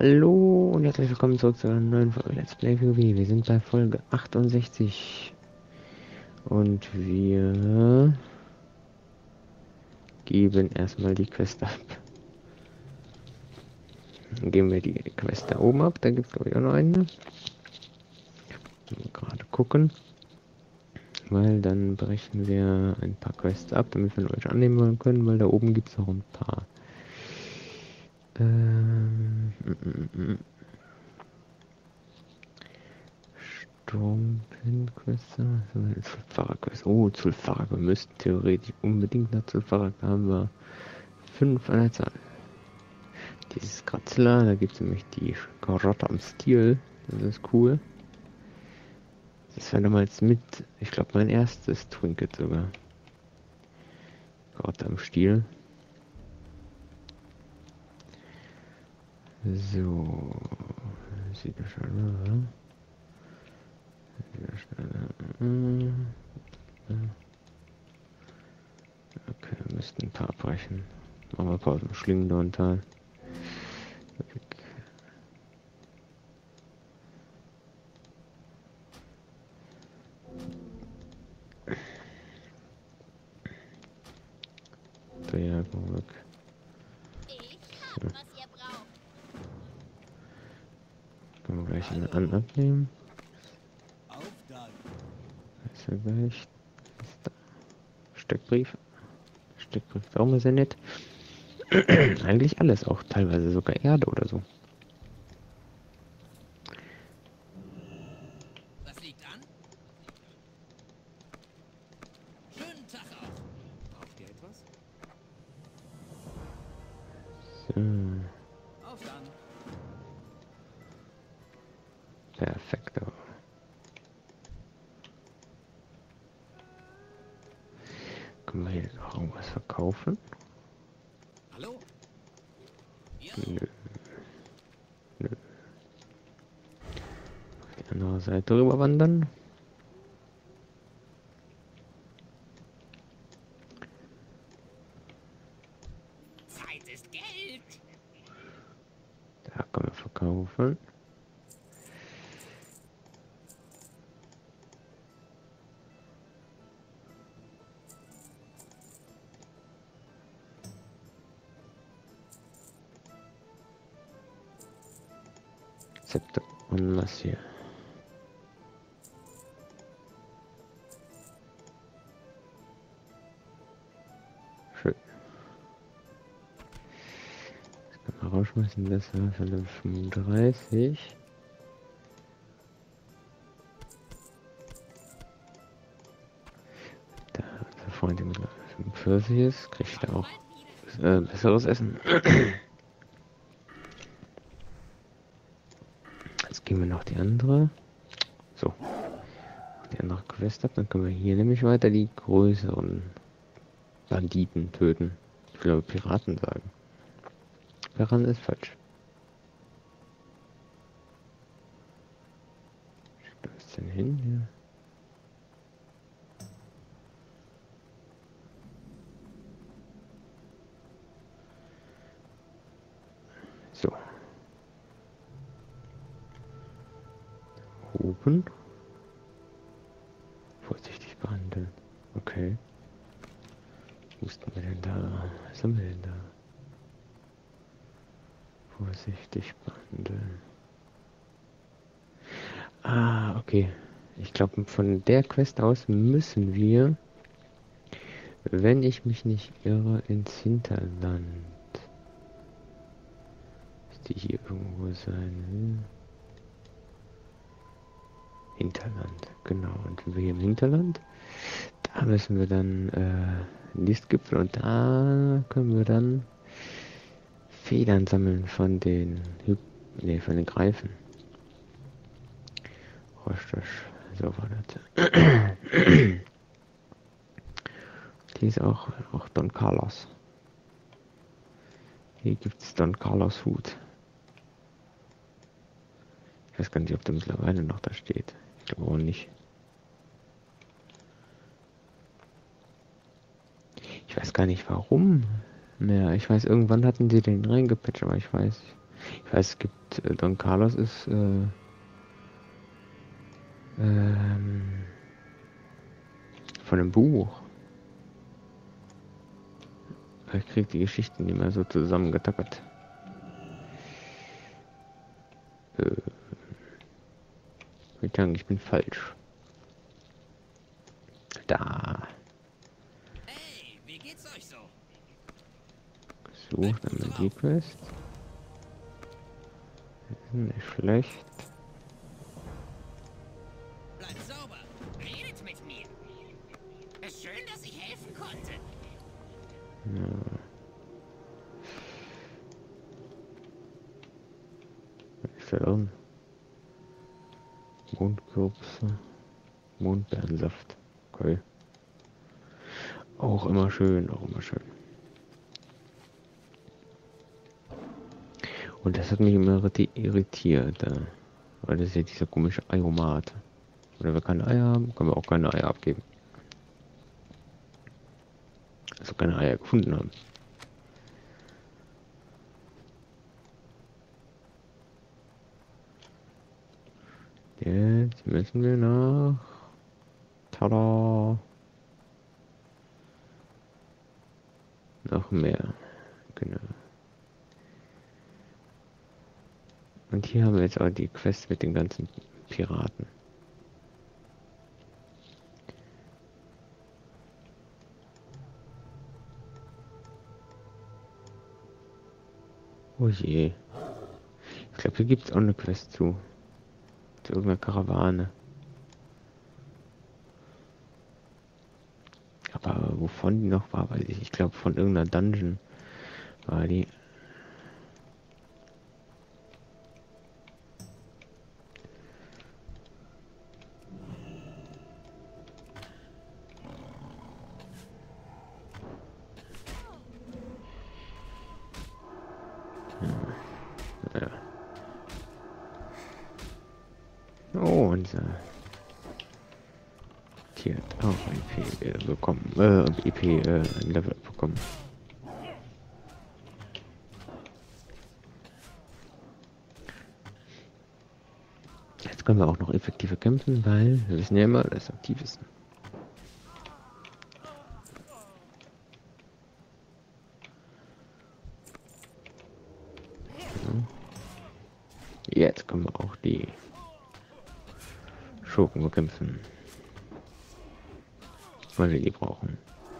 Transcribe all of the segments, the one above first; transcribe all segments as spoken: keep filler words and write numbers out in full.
Hallo und herzlich willkommen zurück zu einer neuen Folge Let's Play P O V. Wir sind bei Folge achtundsechzig und wir geben erstmal die Quest ab. Dann geben wir die Quest da oben ab, da gibt es glaube ich auch noch eine. Gerade gucken, weil dann brechen wir ein paar Quests ab, damit wir euch annehmen können, weil da oben gibt es noch ein paar. Ähm, mm, mm, mm. Sturmpin-Quest, Zulfara-Quest. Oh, Zulfara. Wir müssten theoretisch unbedingt nach Zulfara. Da haben wir fünf an der Zahl. Dieses Gratzler, da gibt es nämlich die Karotte am Stiel. Das ist cool. Das war damals mit, ich glaube, mein erstes Trinket sogar. Karotte am Stiel. So. Sieht das schon, oder? Sieht das schon, okay, wir müssten ein paar abbrechen. Machen wir Pause im Schlingendorntal. Ja, komm weg. So. Können wir gleich eine an abnehmen. Ist ja gleich. Ist da. Steckbrief. Steckbrief ist auch mal sehr nett. Eigentlich alles, auch teilweise sogar Erde oder so. Was liegt an? Schönen Tag auch. Braucht ihr etwas? So. Auf dann. Perfekto. Können wir hier noch irgendwas verkaufen? Hallo? Ja. Nö. Nö. Auf die andere Seite rüber wandern. Zeit ist Geld. Da können wir verkaufen. Zepter und was hier. Schön. Das kann man rausschmeißen, das war für Level fünfunddreißig. Da unser Freund mit Level fünfundvierzig ist, kriegt er auch äh, besseres Essen. Jetzt gehen wir noch die andere. So. Die andere Quest ab, dann können wir hier nämlich weiter die größeren Banditen töten. Ich glaube Piraten sagen. Piraten ist falsch. Wo ist denn hin hier? So. Oben. Vorsichtig behandeln. Okay. Wo ist denn wir denn da? Was haben wir denn da? Vorsichtig behandeln. Ah, okay. Ich glaube, von der Quest aus müssen wir, wenn ich mich nicht irre, ins Hinterland. Ist die hier irgendwo sein? Hinterland, genau. Und wir hier im Hinterland, da müssen wir dann äh, Nistgipfel und da können wir dann Federn sammeln von den Hy nee, von den Greifen. Richtig, so war das. Hier ist auch, auch Don Carlos. Hier gibt es Don Carlos Hut. Ich weiß gar nicht, ob der mittlerweile noch da steht. Ich glaube auch nicht. Ich weiß gar nicht warum mehr. Ich weiß, irgendwann hatten sie den reingepatcht, aber ich weiß Ich weiß, es gibt, äh, Don Carlos ist, äh, ähm, von einem Buch. Ich krieg die Geschichten nicht mehr so zusammengetackert. Äh, ich sagen, ich bin falsch. Da. Hey, wie geht's euch so? Sucht einmal die Quest. Nicht schlecht. Bleibt sauber. Redet mit mir. Es ist schön, dass ich helfen konnte. Ja. Was ist da drin? Mondkürbisse. Mondbeerensaft. Okay. Auch immer schön, auch immer schön. Und das hat mich immer irriti- irritiert. Äh, weil das ist ja dieser komische Eiomat. Und wenn wir keine Eier haben, können wir auch keine Eier abgeben. Also keine Eier gefunden haben. Jetzt müssen wir nach... Tada! Noch mehr. Genau. Und hier haben wir jetzt auch die Quest mit den ganzen Piraten. Oh je. Ich glaube, hier gibt es auch eine Quest zu. Zu irgendeiner Karawane. Aber wovon die noch war, weiß ich. Ich glaube, von irgendeiner Dungeon war die. Ja. Oh, unser Tier hat auch ein I P äh, bekommen. Äh, I P äh, ein Level bekommen. Jetzt können wir auch noch effektiver kämpfen, weil wir wissen ja immer, dass aktiv ist. Jetzt können wir auch die Schurken bekämpfen. Weil wir die brauchen.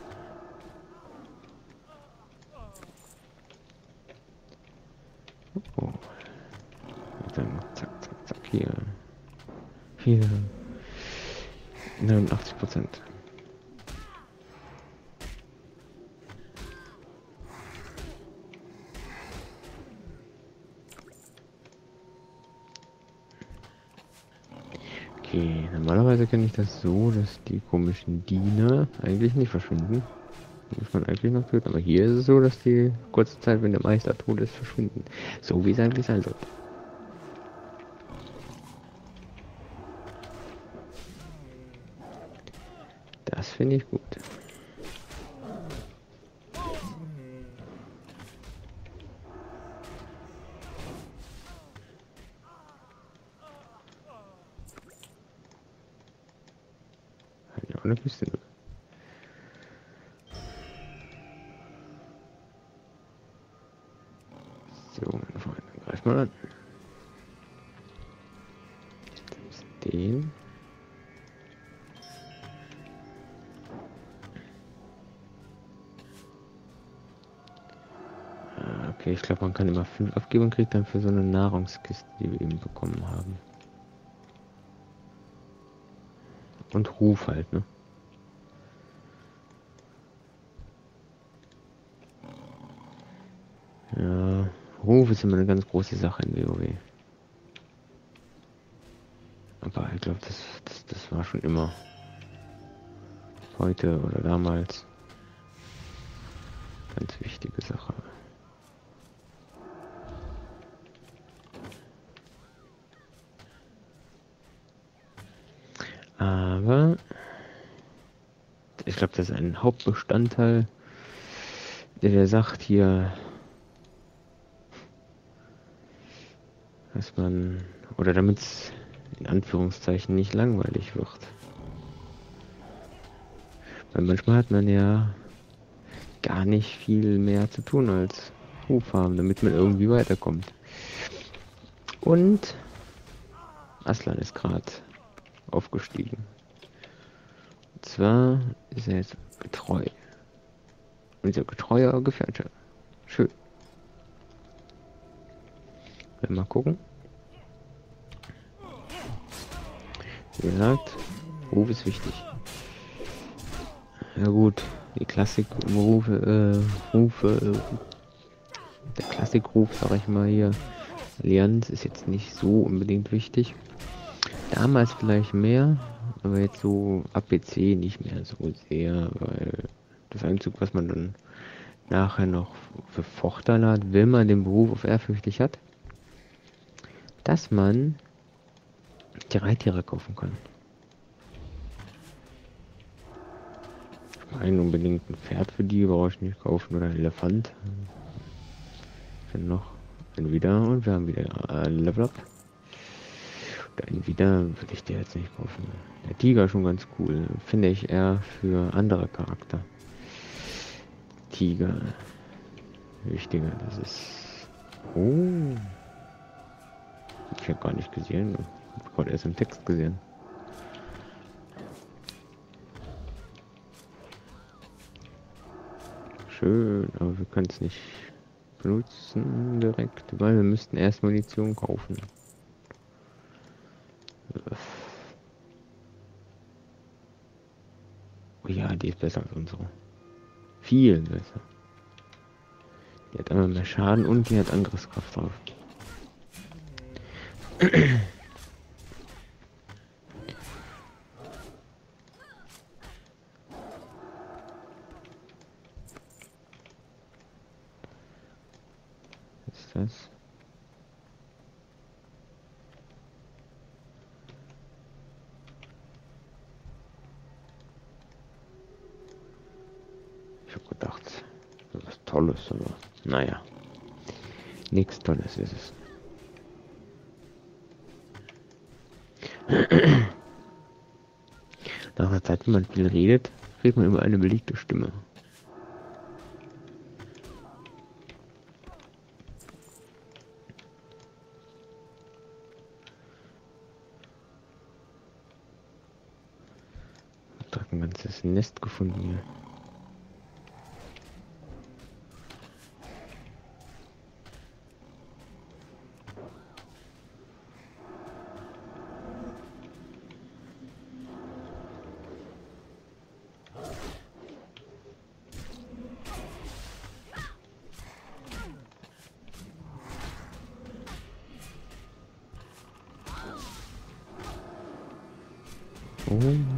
Oh. Und dann zack, zack, zack, hier. Hier. neunundachtzig Prozent. Okay, normalerweise kenne ich das so, dass die komischen Diener eigentlich nicht verschwinden. Die muss man eigentlich noch töten, aber hier ist es so, dass die kurze Zeit, wenn der Meister tot ist, verschwinden. So wie es eigentlich sein sollte. Das finde ich gut. Ja, auch eine Kiste. So, meine Freunde, greif mal an. Den. Okay, ich glaube, man kann immer fünf abgeben und kriegt dann für so eine Nahrungskiste, die wir eben bekommen haben. Und Ruf halt, ne? Ja, Ruf ist immer eine ganz große Sache in WoW. Aber ich glaube, das, das, das war schon immer. Heute oder damals. Ganz wichtige Sache. Aber ich glaube, das ist ein Hauptbestandteil, der, der sagt hier, dass man, oder damit es in Anführungszeichen nicht langweilig wird. Weil manchmal hat man ja gar nicht viel mehr zu tun als Ruf haben, damit man irgendwie weiterkommt. Und Aslan ist gerade aufgestiegen. Und zwar ist er jetzt getreu. Unser getreuer Gefährte. Schön. Wenn wir mal gucken. Wie gesagt, Ruf ist wichtig. Ja gut, die Klassikrufe, äh, Rufe, äh, der Klassikruf, sag ich mal hier, Allianz ist jetzt nicht so unbedingt wichtig. Damals vielleicht mehr, aber jetzt so A P C nicht mehr so sehr, weil das Einzige, was man dann nachher noch für Vorteile hat, wenn man den Beruf auf ehrfürchtig hat, dass man die Reittiere kaufen kann. Ich meine unbedingt ein Pferd für die brauche ich nicht kaufen oder ein Elefant. Dann noch ein wieder und wir haben wieder ein Level Up. Ein wieder würde ich dir jetzt nicht kaufen. Der Tiger schon ganz cool. Finde ich eher für andere Charakter. Tiger. Wichtiger, das ist. Oh. Ich habe gar nicht gesehen. Ich habe gerade erst im Text gesehen. Schön, aber wir können es nicht benutzen direkt, weil wir müssten erst Munition kaufen. Oh ja, die ist besser als unsere. Viel besser. Die hat einmal mehr Schaden und die hat Angriffskraft drauf. Was ist das? Ich hab gedacht, was Tolles, aber naja. Nichts Tolles ist es. Nach einer Zeit, wenn man viel redet, kriegt man immer eine belegte Stimme. Ich habe ein ganzes Nest gefunden hier. Oh.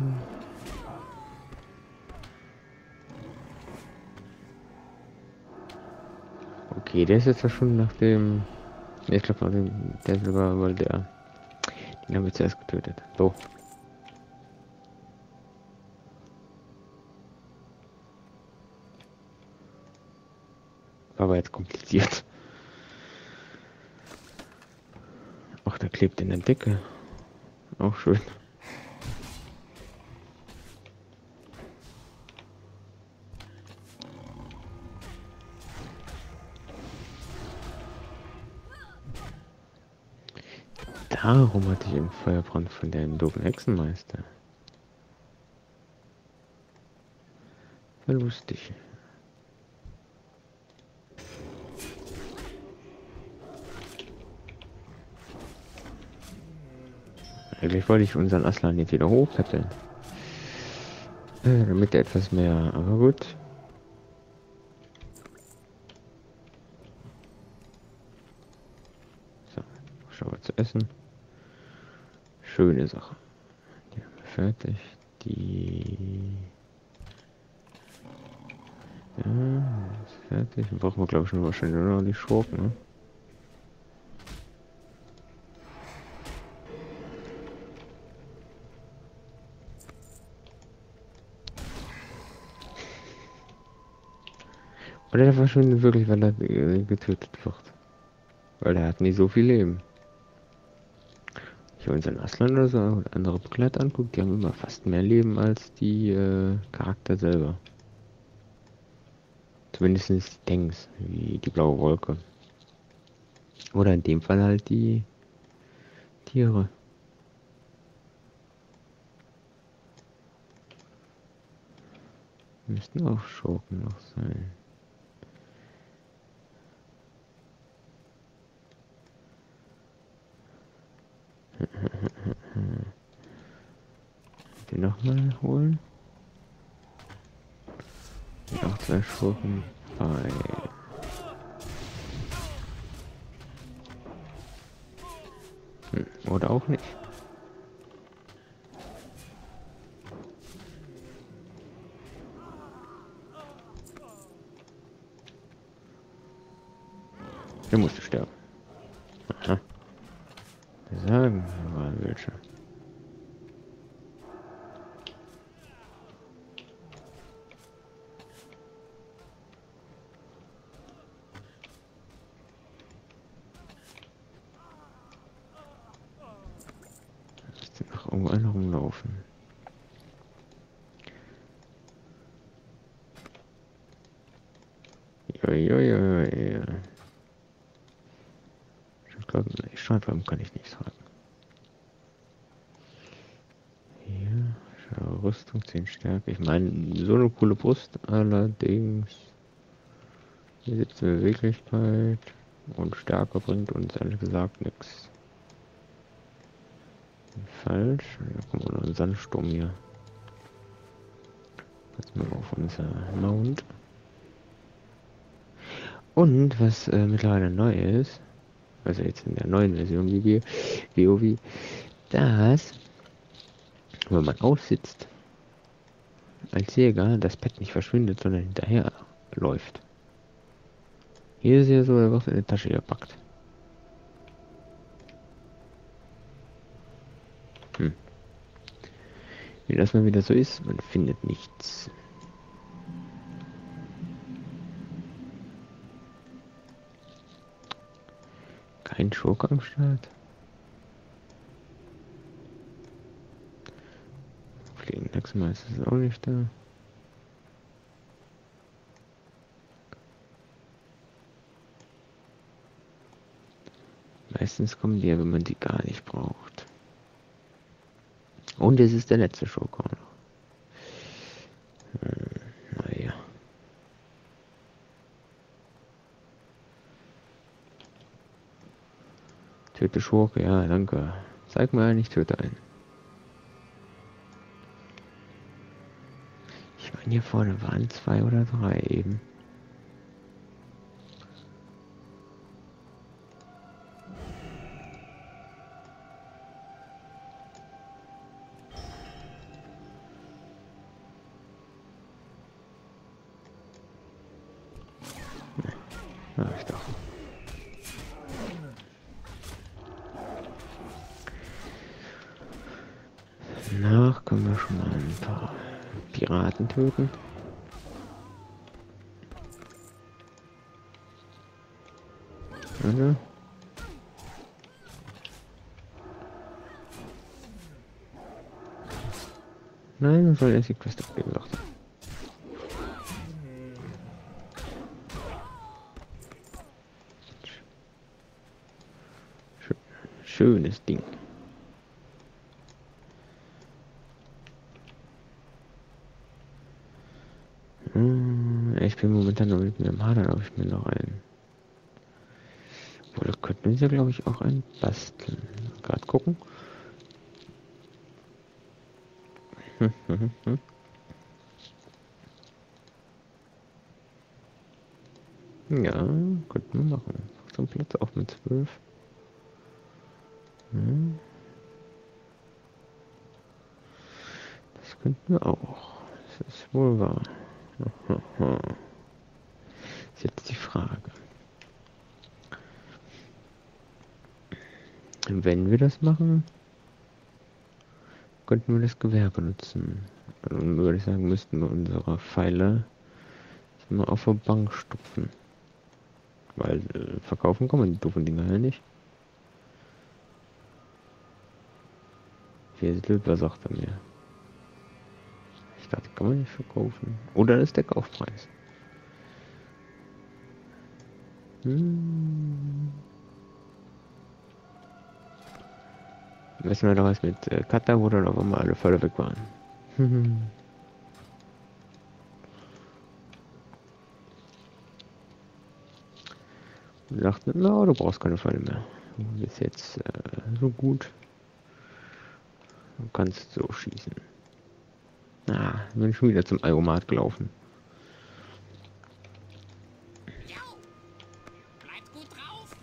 Okay, der ist jetzt ja schon nach dem. Ich glaube, nach dem. Der ist sogar, weil der. Den haben wir zuerst getötet. So. War aber jetzt kompliziert. Ach, der klebt in der Decke. Auch schön. Darum hatte ich im Feuerbrand von dem doofen Hexenmeister. War lustig. Eigentlich wollte ich unseren Aslan jetzt wieder hochpäppeln. Äh, damit er etwas mehr, aber gut. So, schauen wir zu essen. Schöne Sache. Die haben wir fertig. Die... Ja, ist fertig. Dann brauchen wir, glaube ich, nur wahrscheinlich nur noch die Schurken, ne? Oder der verschwindet wirklich, weil er äh, getötet wird. Weil er hat nicht so viel Leben. hier unseren Aslan oder so und andere Begleiter anguckt, die haben immer fast mehr Leben als die äh, Charakter selber. Zumindest die Tanks, wie die blaue Wolke. Oder in dem Fall halt die Tiere. Müssten auch Schurken noch sein. Den nochmal holen. Und auch zwei Schurken bei. Hm, oder auch nicht. Der musste sterben. Aha. Sagen wir mal welche. Müsste noch irgendwo einer rumlaufen. Jojojojo. Ich glaube, Schreibwagen kann ich nicht tragen. Hier, schau, Rüstung, zehn Stärke. Ich meine, so eine coole Brust, allerdings. Hier sitzt Beweglichkeit und Stärke bringt uns ehrlich gesagt nichts. Falsch. Da kommt noch ein Sandsturm hier. Jetzt mal auf unser Mount. Und was äh, mittlerweile neu ist, also jetzt in der neuen Version wie W O W, dass, wenn man aussitzt, als Jäger, das Pad nicht verschwindet, sondern hinterher läuft. Hier ist ja so, er wird in die Tasche gepackt. Hm. Wie das mal wieder so ist, man findet nichts. Kein Schurke am Start. Fliegenlachsmeister ist auch nicht da. Meistens kommen die ja, wenn man die gar nicht braucht. Und es ist der letzte Schurke. Hm, naja. Töte Schurke, ja, danke. Zeig mir einen, ich töte einen. Ich meine, hier vorne waren zwei oder drei eben. Ja, ich dachte. Nach können wir schon mal ein paar Piraten töten. Oder? Nein, man soll erst die Quest abgeben, sagt er. Schönes Ding. Hm, ich bin momentan noch mit mir im Hadern, ob ich mir noch einen. Oder könnten wir ja, glaube ich, auch einen basteln. Gerade gucken. Hm, hm, hm. Ja, könnten wir machen. Zum Platz auch mit zwölf. Hm. Das könnten wir auch. Das ist wohl wahr. Ist jetzt die Frage. Wenn wir das machen, könnten wir das Gewehr benutzen. Dann würde ich sagen, müssten wir unsere Pfeile mal auf der Bank stupfen. Weil äh, verkaufen kann man die doofen Dinger ja nicht. Hier ist Löb, was sagt er mir? Ich dachte, kann man nicht verkaufen. Oder ist der Kaufpreis? Hm. Wissen wir doch, was mit äh, Kata wurde, oder wir alle Fälle weg waren. Und dachten, na, du brauchst keine Pfeile mehr. Du bist jetzt äh, so gut. Du kannst so schießen. Ah, bin ich schon wieder zum Algomat gelaufen. Jo, bleibt gut drauf.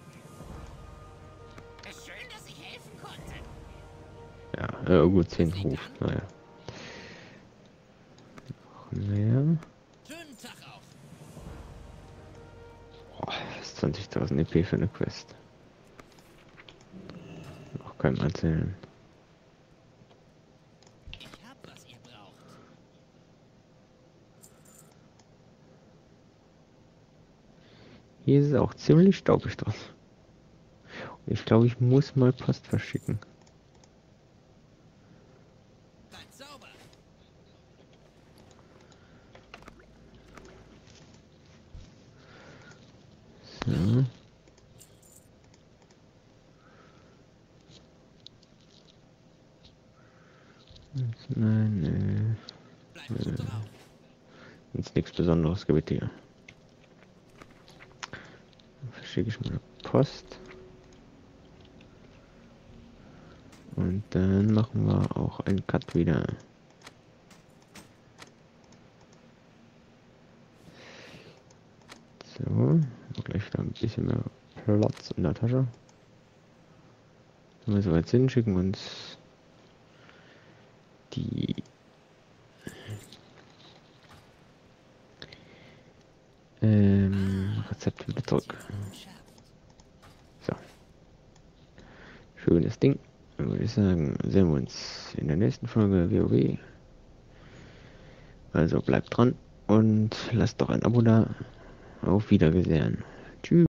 Es ist schön, dass ich helfen konnte. Ja, äh, gut, zehn Ruf. Naja. Noch mehr. Schönen Tag auch. Boah, das ist zwanzigtausend E P für eine Quest. Noch keinem erzählen. Ich hab, was ihr braucht. Hier ist es auch ziemlich staubig drin. Ich glaube, ich muss mal Post verschicken. Bleibt sauber. So. Nein, nee. Bleibt gut drauf. Jetzt nichts Besonderes gibt hier. Dann verschicke ich mal Post. Und dann machen wir auch einen Cut wieder. So, gleich da ein bisschen mehr Platz in der Tasche. Wenn wir so weit sind, schicken wir uns die ähm, Rezepte wieder zurück. So. Schönes Ding. Dann würde ich sagen, sehen wir uns in der nächsten Folge WoW. Also bleibt dran und lasst doch ein Abo da. Auf Wiedersehen. Tschüss.